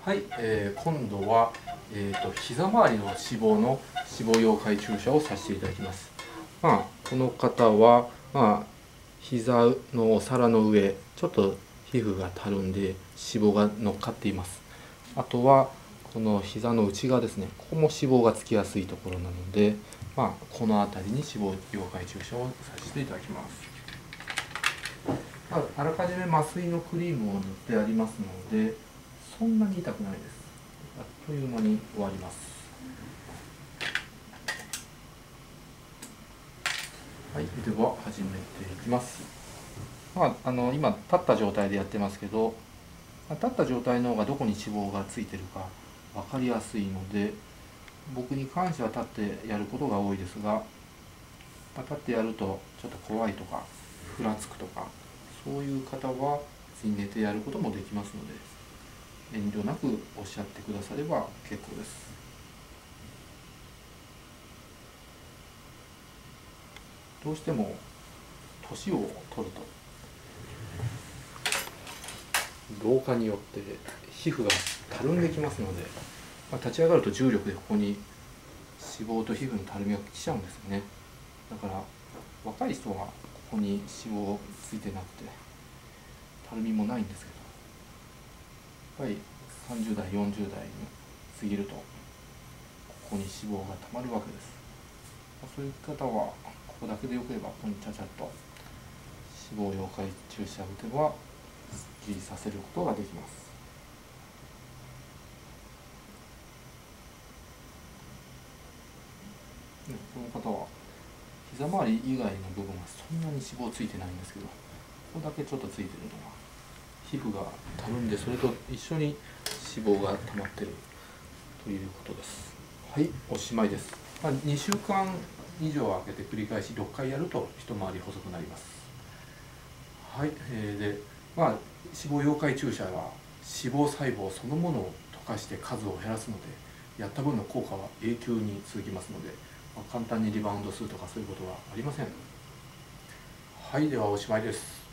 はい、今度は、膝周りの脂肪の脂肪溶解注射をさせていただきます。この方は、膝のお皿の上、ちょっと皮膚がたるんで脂肪が乗っかっています。あとは、この膝の内側ですね、ここも脂肪がつきやすいところなので、この辺りに脂肪溶解注射をさせていただきます。あらかじめ麻酔のクリームを塗ってありますので、そんなに痛くないです。あっという間に終わります。はい、では始めていきます。今立った状態でやってますけど、立った状態の方がどこに脂肪がついてるか分かりやすいので、僕に関しては立ってやることが多いですが、立ってやるとちょっと怖いとかふらつくとか、そういう方は別に寝てやることもできますので、遠慮なくおっしゃってくだされば結構です。どうしても年を取ると老化によって皮膚がたるんできますので、立ち上がると重力でここに脂肪と皮膚のたるみが来ちゃうんですよね。だから若い人はここに脂肪ついてなくてたるみもないんですけど、やっぱり30代40代に過ぎるとここに脂肪がたまるわけです。そういう方はここだけでよければここにちゃちゃっと脂肪溶解注射を打てばすっきりさせることができます。この方は膝周り以外の部分はそんなに脂肪ついてないんですけど、ここだけちょっとついてるのが皮膚がたるんで、それと一緒に脂肪が溜まってるということです。はい、おしまいです。2週間以上空けて繰り返し6回やると一回り細くなります。はい、で脂肪溶解注射は脂肪細胞そのものを溶かして数を減らすので、やった分の効果は永久に続きますので、簡単にリバウンドするとかそういうことはありません。はい、ではおしまいです。